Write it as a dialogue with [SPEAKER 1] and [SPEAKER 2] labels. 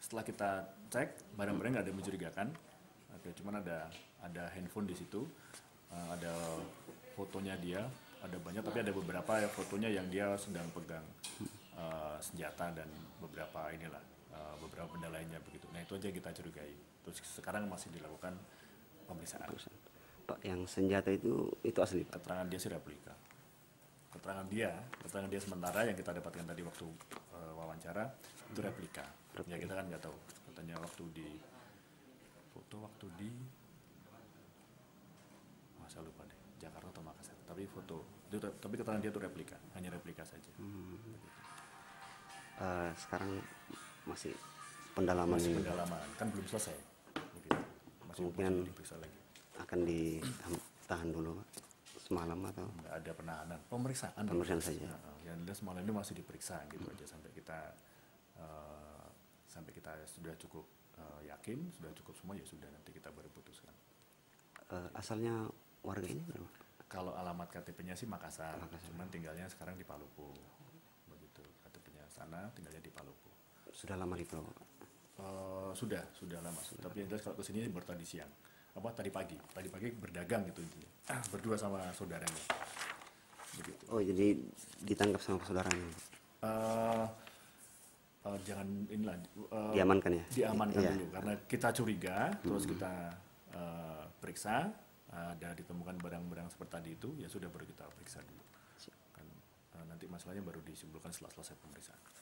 [SPEAKER 1] setelah kita cek barang-barang nggak ada mencurigakan. Oke, cuman ada handphone di situ, ada fotonya dia, ada banyak, tapi ada beberapa ya fotonya yang dia sedang pegang senjata dan beberapa inilah beberapa benda lainnya begitu. Nah itu aja yang kita curigai. Terus sekarang masih dilakukan pemeriksaan.
[SPEAKER 2] Pak, yang senjata itu asli, Pak?
[SPEAKER 1] Keterangan dia sih replika. Keterangan dia sementara yang kita dapatkan tadi waktu wawancara itu replika. Ya kita kan nggak tahu. Katanya waktu di masa lupa deh, Jakarta atau Makassar. Tapi tapi keterangan dia itu replika, hanya replika saja.
[SPEAKER 2] Sekarang masih pendalaman
[SPEAKER 1] Masih
[SPEAKER 2] ini,
[SPEAKER 1] pendalaman, kan belum selesai. Begitu. Masih diperiksa lagi.
[SPEAKER 2] akan ditahan dulu, Pak, semalam atau
[SPEAKER 1] Nggak ada penahanan, pemeriksaan
[SPEAKER 2] saja?
[SPEAKER 1] yang jelas semalam ini masih diperiksa gitu aja sampai kita sudah cukup yakin, sudah cukup semua, ya sudah, nanti kita baru putuskan.
[SPEAKER 2] Asalnya warga ini berapa?
[SPEAKER 1] Kalau alamat KTP-nya sih Makassar, cuman tinggalnya sekarang di Palopo. Begitu, KTP-nya sana, tinggalnya di Palopo.
[SPEAKER 2] Sudah lama di Pulau?
[SPEAKER 1] Sudah lama. Tapi yang jelas kalau kesini baru tadi siang. Tadi pagi berdagang gitu intinya. Berdua sama saudaranya. Begitu.
[SPEAKER 2] Oh, jadi ditangkap sama saudaranya?
[SPEAKER 1] Jangan inilah.
[SPEAKER 2] Diamankan ya?
[SPEAKER 1] Diamankan
[SPEAKER 2] Iya.
[SPEAKER 1] dulu karena kita curiga, terus kita periksa, ada ditemukan barang-barang seperti tadi itu, ya sudah baru kita periksa dulu. Kan, nanti masalahnya baru disimpulkan setelah selesai pemeriksaan.